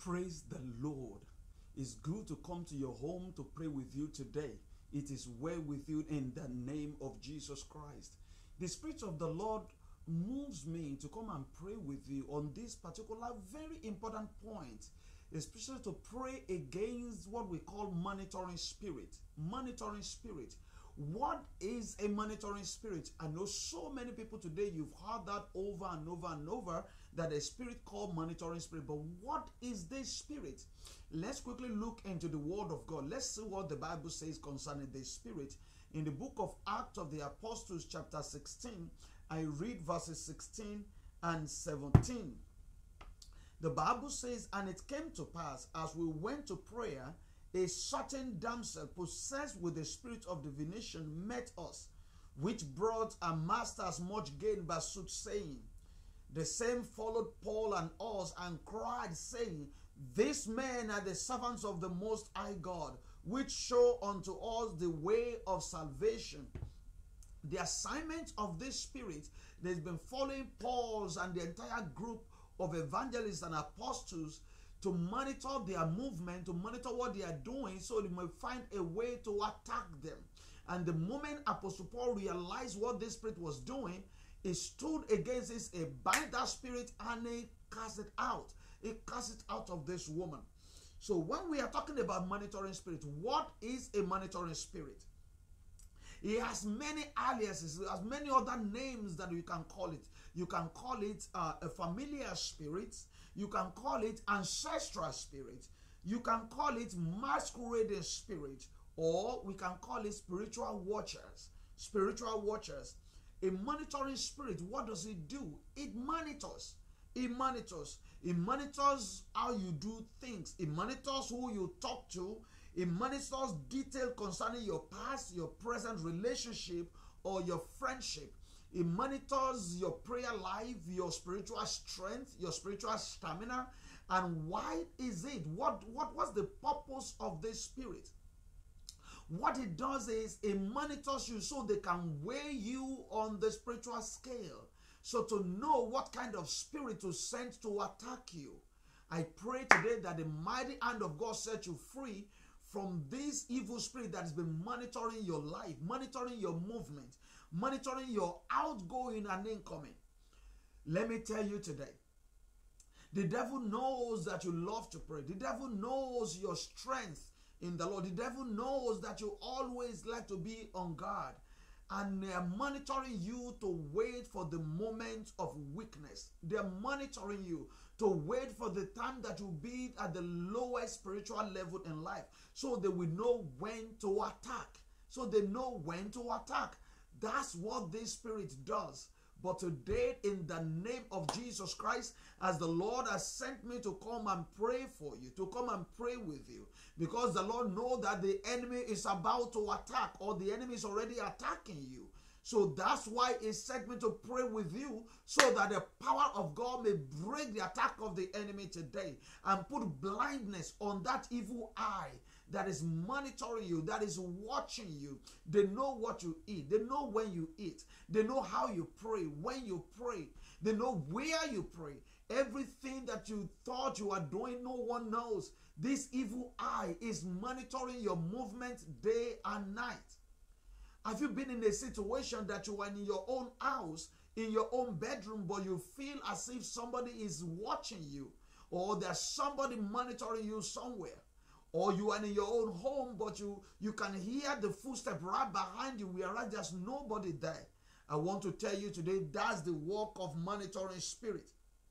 Praise the Lord. It's good to come to your home to pray with you today. It is well with you in the name of Jesus Christ. The Spirit of the Lord moves me to come and pray with you on this particular very important point, especially to pray against what we call monitoring spirit. Monitoring spirit. What is a monitoring spirit? I know so many people today, you've heard that over and over and over, that a spirit called monitoring spirit. But what is this spirit? Let's quickly look into the Word of God. Let's see what the Bible says concerning this spirit. In the book of Acts of the Apostles, chapter 16, I read verses 16 and 17. The Bible says, "And it came to pass, as we went to prayer, a certain damsel possessed with the spirit of divination met us, which brought our masters much gain by soothsaying. The same followed Paul and us, and cried, saying, These men are the servants of the Most High God, which show unto us the way of salvation." The assignment of this spirit that's been following Paul's and the entire group of evangelists and apostles to monitor their movement, to monitor what they are doing, so they may find a way to attack them. And the moment Apostle Paul realized what this spirit was doing, he stood against this, he bind that spirit, and he cast it out. He cast it out of this woman. So when we are talking about monitoring spirit, what is a monitoring spirit? It has many aliases, it has many other names that you can call it. You can call it a familiar spirit. You can call it ancestral spirit. You can call it masquerading spirit. Or we can call it spiritual watchers. Spiritual watchers. A monitoring spirit, what does it do? It monitors. It monitors. It monitors how you do things. It monitors who you talk to. It monitors detail concerning your past, your present relationship, or your friendship. It monitors your prayer life, your spiritual strength, your spiritual stamina. And why is it? What's the purpose of this spirit? What it does is it monitors you so they can weigh you on the spiritual scale. So to know what kind of spirit to send to attack you. I pray today that the mighty hand of God set you free from this evil spirit that has been monitoring your life, monitoring your movement, monitoring your outgoing and incoming. Let me tell you today, the devil knows that you love to pray. The devil knows your strength in the Lord. The devil knows that you always like to be on guard. And they are monitoring you to wait for the moment of weakness. They are monitoring you to wait for the time that you'll be at the lowest spiritual level in life. So they will know when to attack. So they know when to attack. That's what this spirit does. But today, in the name of Jesus Christ, as the Lord has sent me to come and pray for you, to come and pray with you, because the Lord knows that the enemy is about to attack, or the enemy is already attacking you. So that's why He sent me to pray with you, so that the power of God may break the attack of the enemy today and put blindness on that evil eye that is monitoring you, that is watching you. They know what you eat. They know when you eat. They know how you pray, when you pray. They know where you pray. Everything that you thought you are doing, no one knows. This evil eye is monitoring your movement day and night. Have you been in a situation that you are in your own house, in your own bedroom, but you feel as if somebody is watching you, or there's somebody monitoring you somewhere? Or you are in your own home, but you can hear the footstep right behind you, whereas there's nobody there. I want to tell you today, that's the work of monitoring spirit.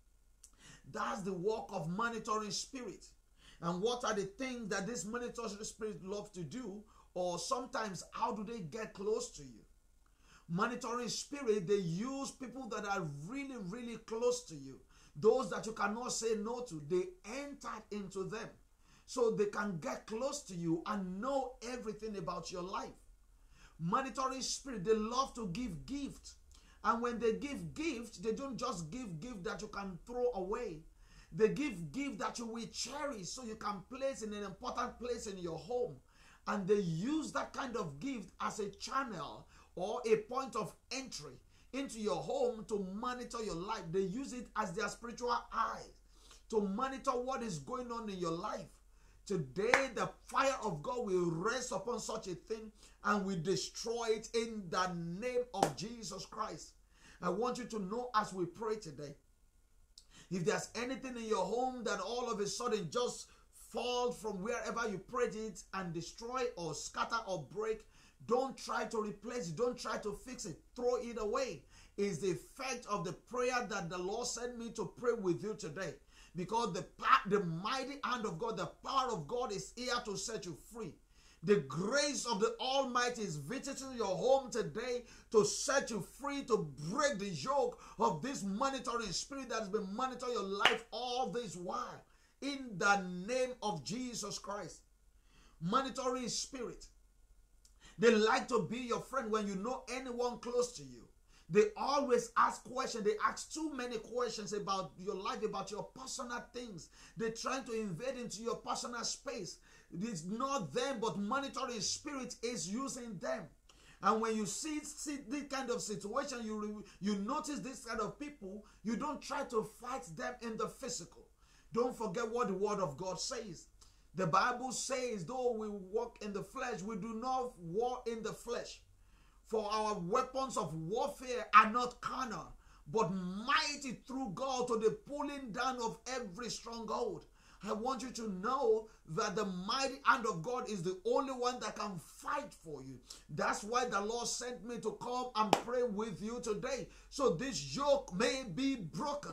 That's the work of monitoring spirit. And what are the things that this monitoring spirit loves to do? Or sometimes, how do they get close to you? Monitoring spirit, they use people that are really, really close to you. Those that you cannot say no to. They enter into them, so they can get close to you and know everything about your life. Monitoring spirit, they love to give gifts. And when they give gifts, they don't just give gifts that you can throw away. They give gifts that you will cherish, so you can place in an important place in your home. And they use that kind of gift as a channel or a point of entry into your home to monitor your life. They use it as their spiritual eyes to monitor what is going on in your life. Today, the fire of God will rest upon such a thing and we destroy it in the name of Jesus Christ. I want you to know as we pray today, if there's anything in your home that all of a sudden just falls from wherever you prayed it and destroy or scatter or break, don't try to replace it. Don't try to fix it. Throw it away. It's the effect of the prayer that the Lord sent me to pray with you today. Because the mighty hand of God, the power of God is here to set you free. The grace of the Almighty is visiting your home today to set you free, to break the yoke of this monitoring spirit that has been monitoring your life all this while. In the name of Jesus Christ. Monitoring spirit. They like to be your friend when you know anyone close to you. They always ask questions. They ask too many questions about your life, about your personal things. They're trying to invade into your personal space. It's not them, but monitoring spirit is using them. And when you see this kind of situation, you notice this kind of people, you don't try to fight them in the physical. Don't forget what the word of God says. The Bible says, though we walk in the flesh, we do not war in the flesh. For our weapons of warfare are not carnal, but mighty through God to the pulling down of every stronghold. I want you to know that the mighty hand of God is the only one that can fight for you. That's why the Lord sent me to come and pray with you today, so this yoke may be broken.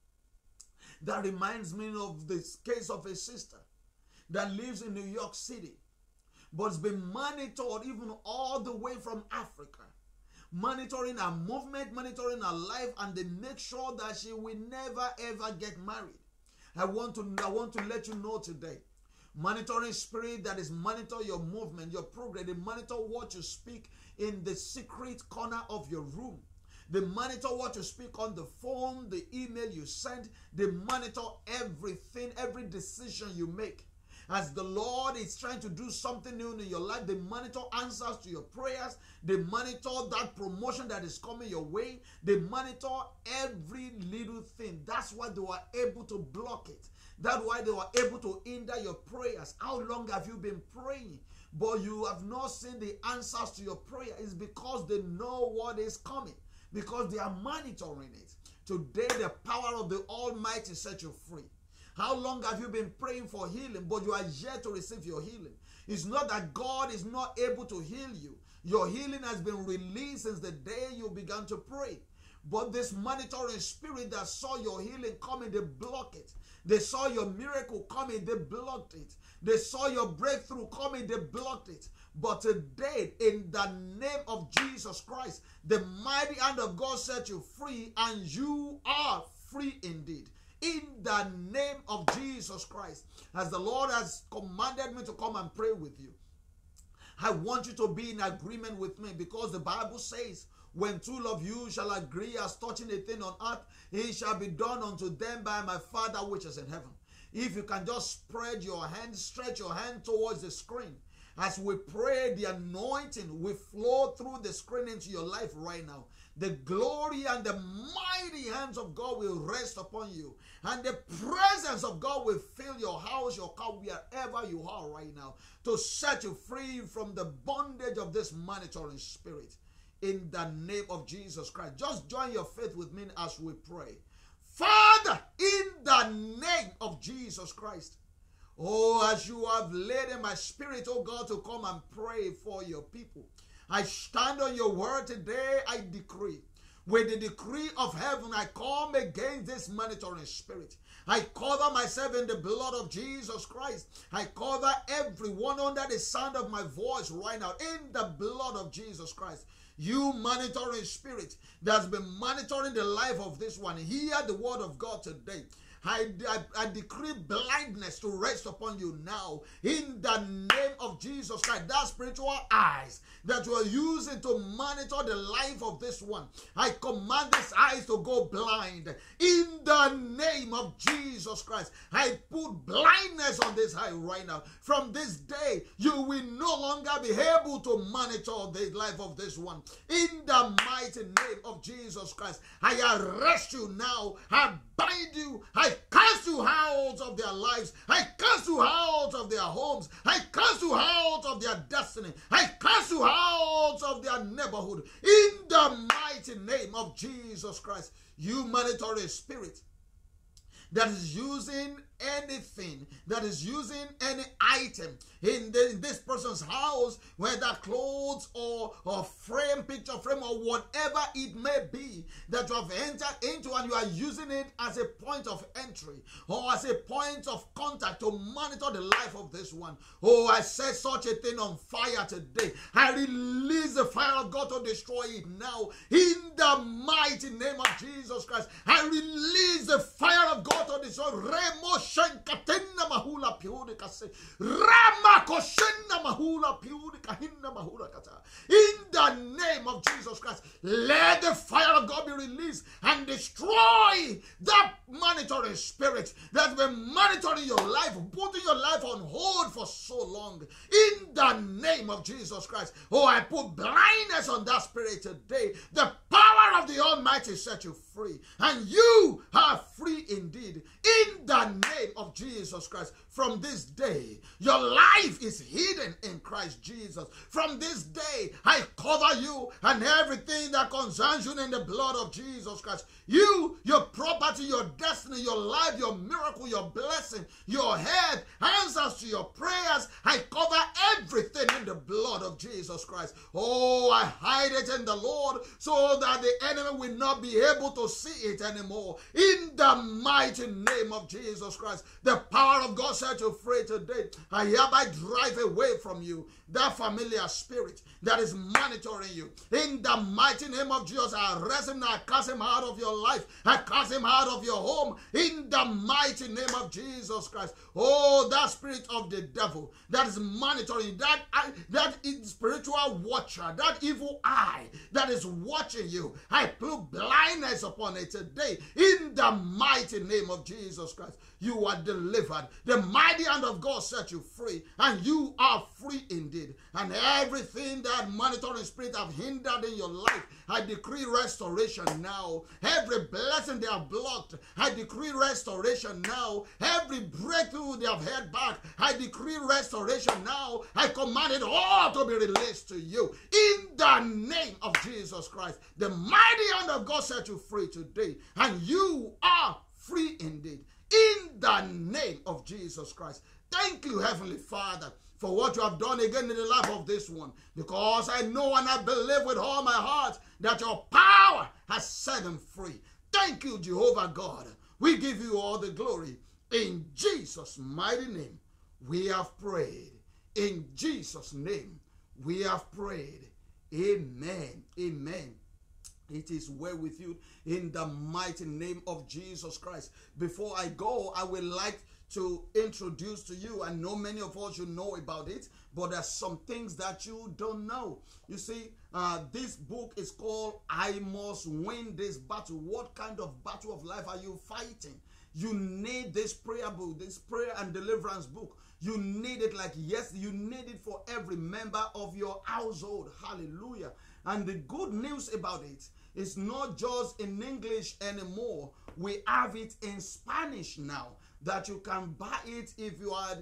That reminds me of this case of a sister that lives in New York City, but it's been monitored even all the way from Africa. Monitoring her movement, monitoring her life, and they make sure that she will never ever get married. I want to let you know today, monitoring spirit that is monitor your movement, your progress. They monitor what you speak in the secret corner of your room. They monitor what you speak on the phone, the email you send. They monitor everything, every decision you make. As the Lord is trying to do something new in your life, they monitor answers to your prayers. They monitor that promotion that is coming your way. They monitor every little thing. That's why they were able to block it. That's why they were able to hinder your prayers. How long have you been praying, but you have not seen the answers to your prayer? It's because they know what is coming, because they are monitoring it. Today, the power of the Almighty set you free. How long have you been praying for healing, but you are yet to receive your healing? It's not that God is not able to heal you. Your healing has been released since the day you began to pray. But this monitoring spirit that saw your healing coming, they block it. They saw your miracle coming, they blocked it. They saw your breakthrough coming, they blocked it. But today, in the name of Jesus Christ, the mighty hand of God set you free, and you are free indeed. In the name of Jesus Christ, as the Lord has commanded me to come and pray with you, I want you to be in agreement with me, because the Bible says, when two of you shall agree as touching a thing on earth, it shall be done unto them by my Father which is in heaven. If you can just spread your hand, stretch your hand towards the screen. As we pray, the anointing will flow through the screen into your life right now. The glory and the mighty hands of God will rest upon you. And the presence of God will fill your house, your car, wherever you are right now, to set you free from the bondage of this monitoring spirit. In the name of Jesus Christ. Just join your faith with me as we pray. Father, in the name of Jesus Christ. Oh, as you have laid in my spirit, oh God, to come and pray for your people. I stand on your word today. I decree. With the decree of heaven, I come against this monitoring spirit. I cover myself in the blood of Jesus Christ. I cover everyone under the sound of my voice right now in the blood of Jesus Christ. You monitoring spirit that's been monitoring the life of this one, hear the word of God today. I decree blindness to rest upon you now in the name of Jesus Christ. That spiritual eyes that you are using to monitor the life of this one, I command these eyes to go blind in the name of Jesus Christ. I put blindness on this eye right now. From this day, you will no longer be able to monitor the life of this one. In the mighty name of Jesus Christ, I arrest you now. I bind you. I I cast you out of their lives. I cast you out of their homes. I cast you out of their destiny. I cast you out of their neighborhood. In the mighty name of Jesus Christ, you monitoring spirit that is using anything, that is using any item in this person's house, whether clothes or frame, picture frame, or whatever it may be, that you have entered into and you are using it as a point of entry or as a point of contact to monitor the life of this one. Oh, I set such a thing on fire today. I release the fire of God to destroy it now. In the mighty name of Jesus Christ, I release the fire of God to destroy. Mahula piuri kase Rama koshena mahula piuri kahinna mahula kata. In the name of Jesus Christ, let the fire of God be released and destroy that monitoring spirit that's been monitoring your life, putting your life on hold for so long. In the name of Jesus Christ, oh, I put blindness on that spirit today. The power of the Almighty set you free, and you are free indeed. In the name of Jesus Christ, from this day, your life is hidden in Christ Jesus. From this day, I cover you and everything that concerns you in the blood of Jesus Christ. You, your property, your destiny, your life, your miracle, your blessing, your head, answers to your prayers, I cover everything in the blood of Jesus Christ. Oh, I hide it in the Lord so that the enemy will not be able to see it anymore. In the mighty name of Jesus Christ, the power of God set you free today. I hereby drive away from you that familiar spirit that is monitoring you. In the mighty name of Jesus, I arrest him, I cast him out of your life. I cast him out of your home. In the mighty name of Jesus Christ. Oh, that spirit of the devil that is monitoring, that spiritual watcher, that evil eye that is watching you, I put blindness upon it today. In the mighty name of Jesus Christ, you are delivered. The mighty hand of God set you free, and you are free indeed. And everything that monitoring spirit have hindered in your life, I decree restoration now. Every blessing they have blocked, I decree restoration now. Every breakthrough they have held back, I decree restoration now. I command it all to be released to you. In the name of Jesus Christ, the mighty hand of God set you free today, and you are free indeed. In the name of Jesus Christ. Thank you, Heavenly Father, for what you have done again in the life of this one, because I know and I believe with all my heart that your power has set him free. Thank you, Jehovah God. We give you all the glory. In Jesus' mighty name, we have prayed. In Jesus' name, we have prayed. Amen. Amen. It is well with you in the mighty name of Jesus Christ. Before I go, I would like to introduce to you, I know many of us you know about it, but there's some things that you don't know. You see, this book is called I Must Win This Battle. What kind of battle of life are you fighting? You need this prayer book, this prayer and deliverance book. You need it like, yes, you need it for every member of your household. Hallelujah. And the good news about it is not just in English anymore. We have it in Spanish now, that you can buy it if you are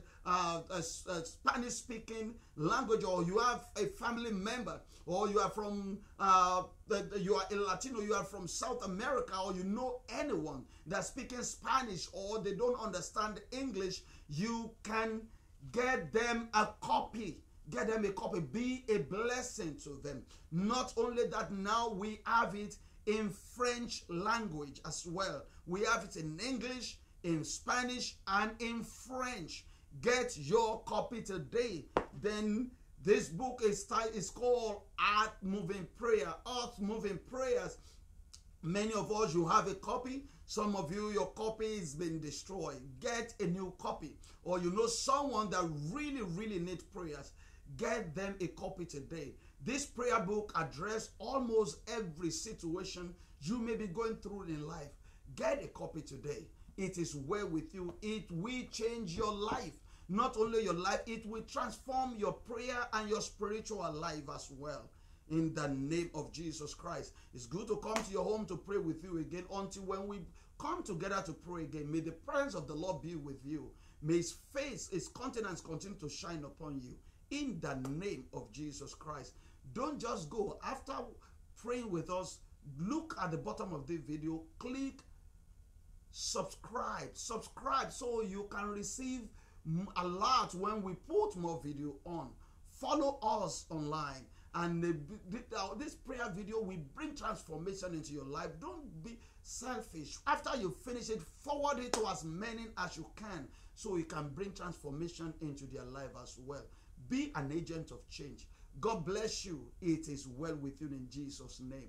a Spanish-speaking language, or you have a family member, or you are from, you are a Latino, you are from South America, or you know anyone that's speaking Spanish, or they don't understand English. You can get them a copy. Get them a copy. Be a blessing to them. Not only that, now we have it in French language as well. We have it in English, in Spanish, and in French. Get your copy today. Then this book is called Earth Moving Prayer. Earth Moving Prayers. Many of us, you have a copy. Some of you, your copy has been destroyed. Get a new copy. Or you know someone that really, really needs prayers. Get them a copy today. This prayer book addresses almost every situation you may be going through in life. Get a copy today. It is well with you. It will change your life. Not only your life, it will transform your prayer and your spiritual life as well. In the name of Jesus Christ. It's good to come to your home to pray with you again until when we come together to pray again. May the presence of the Lord be with you. May his face, his countenance continue to shine upon you. In the name of Jesus Christ. Don't just go. After praying with us, look at the bottom of the video, click subscribe so you can receive alert when we put more video on. Follow us online, and this prayer video will bring transformation into your life. Don't be selfish. After you finish it, forward it to as many as you can so you can bring transformation into their life as well. Be an agent of change. God bless you. It is well with you in Jesus' name.